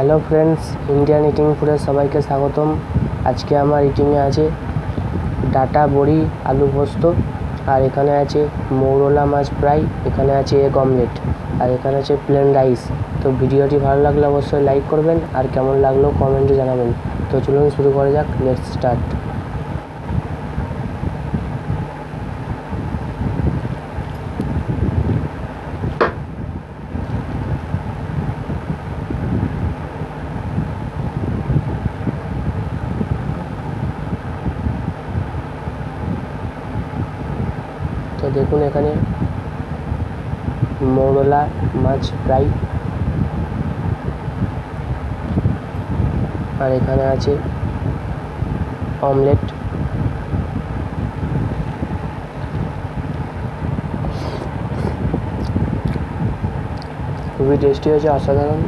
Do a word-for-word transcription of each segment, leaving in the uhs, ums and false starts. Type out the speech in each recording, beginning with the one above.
Hello friends, Indian eating फूडे सबाइके स्वागतम। आज के आमार इटिंगे आछे डाटा बड़ी आलू पोस्तो और एखाने आछे मौरोला माछ फ्राई, एखाने आछे एग ऑमलेट और एखाने आछे प्लेन राइस। तो भिडियोटी भालो लागले अवश्य लाइक करबेन और केमन लागलो कमेंटे जानाबेन। तो चलुन शुरू करा जाक, लेट्स स्टार्ट। तो देखुन एखाने मौरोला माछ फ्राई और एखाने आछे ऑमलेट। खूबই टेस्टी হয়েছে, অসাধারণ।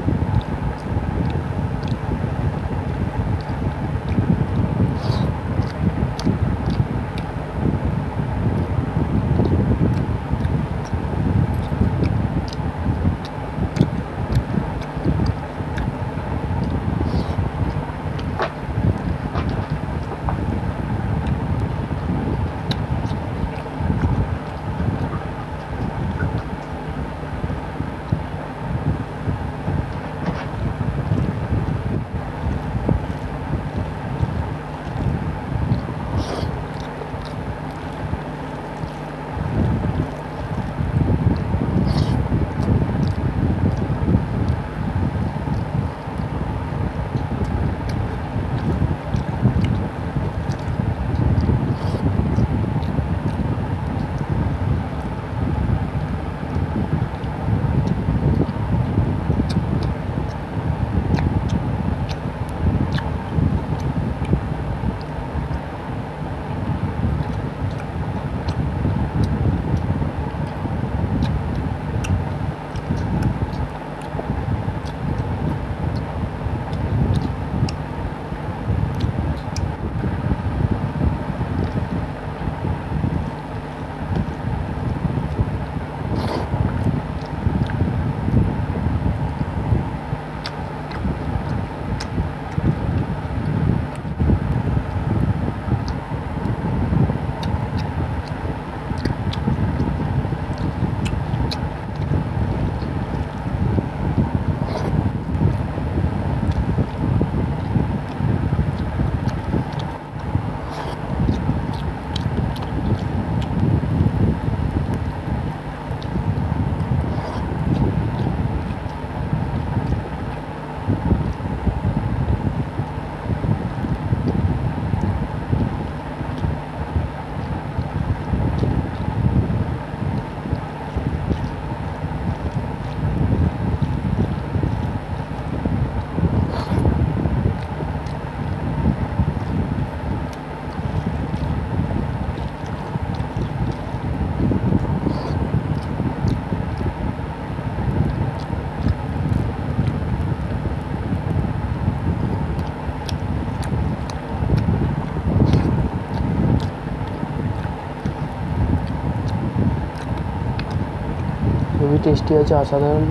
খুবই টেস্টি হয়েছে, অসাধারণ।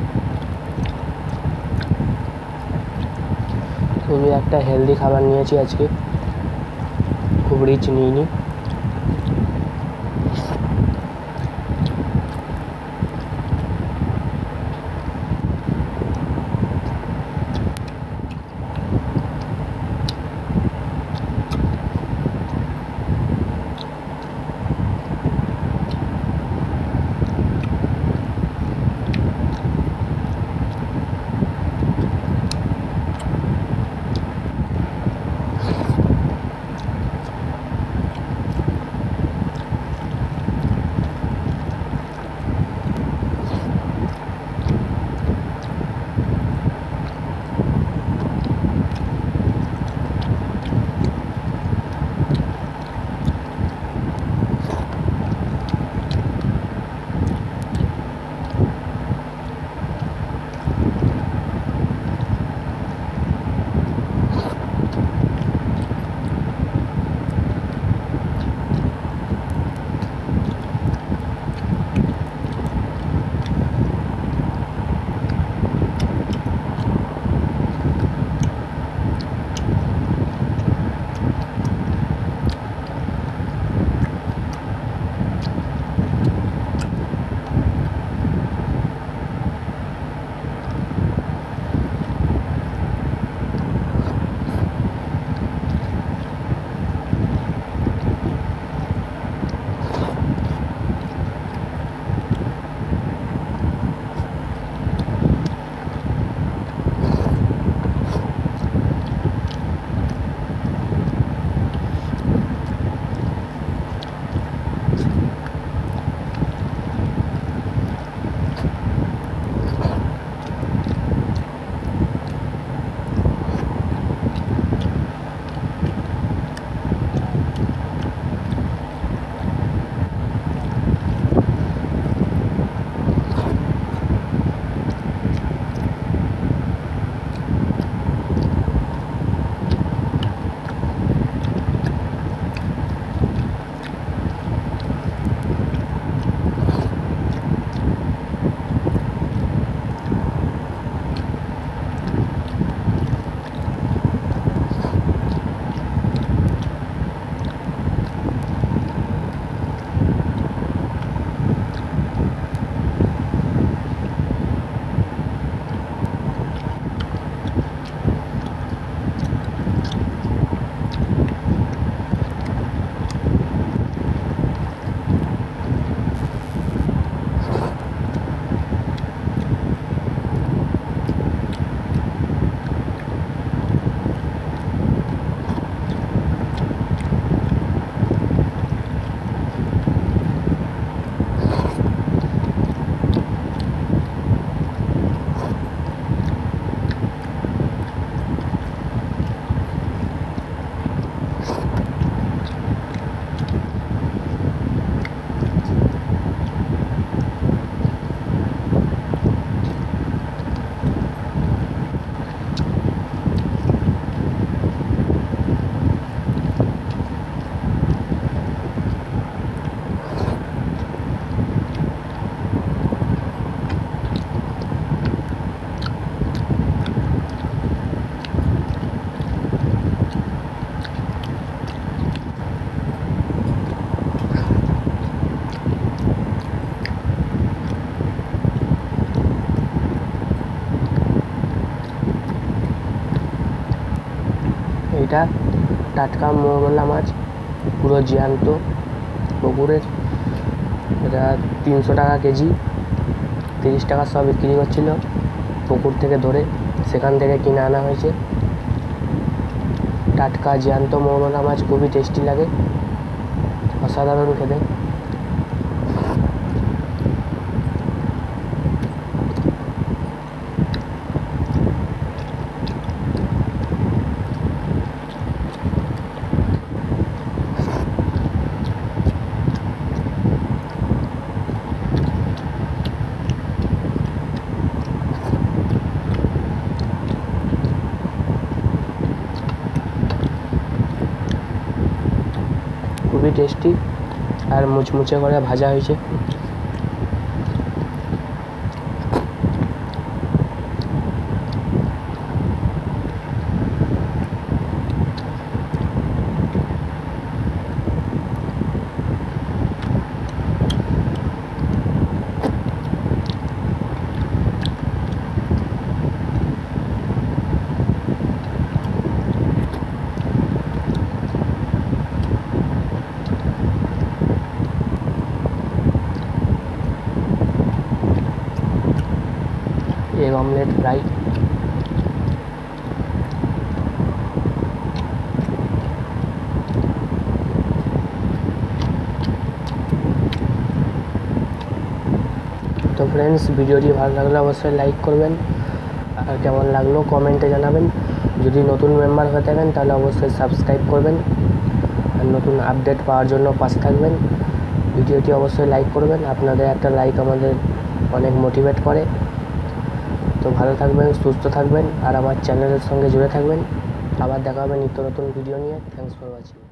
খুবই একটা হেলদি খাবার নিয়েছি আজকে, খুব রিচ নিইনি। এটা টাটকা মৌরলা মাছ, পুরো জ্যান্ত পুকুরের। এটা তিনশো টাকা কেজি, তিরিশ টাকা সব বিক্রি করছিল, পুকুর থেকে ধরে সেখান থেকে কিনে আনা হয়েছে। টাটকা জ্যান্ত মৌরলা মাছ খুবই টেস্টি লাগে, অসাধারণ খেতে। খুবই টেস্টি আর মুচমুচে করে ভাজা হয়েছে। Egg omelette fry. तो फ्रेंड्स भिडियोटी भालो लागले अवश्य लाइक करबेन और केमन लागलो कमेंटे जानाबेन। यदि नतून मेम्बर हये थाकेन ताहले अवश्य सबस्क्राइब करबेन और नतून आपडेट पाওয়ার জন্য पाशे थाकबेन। भिडियोटी अवश्य लाइक करबेन, आपनादेर एकटा लाइक आमादेर अनेक मोटिवेट करे। तो भालो थाकबेन, सुस्थ थाकबेन और आमार चैनेलेर संगे जुड़े थाकबेन। आबार देखा होबे नित्य नतून भिडियो निये। Thanks for watching.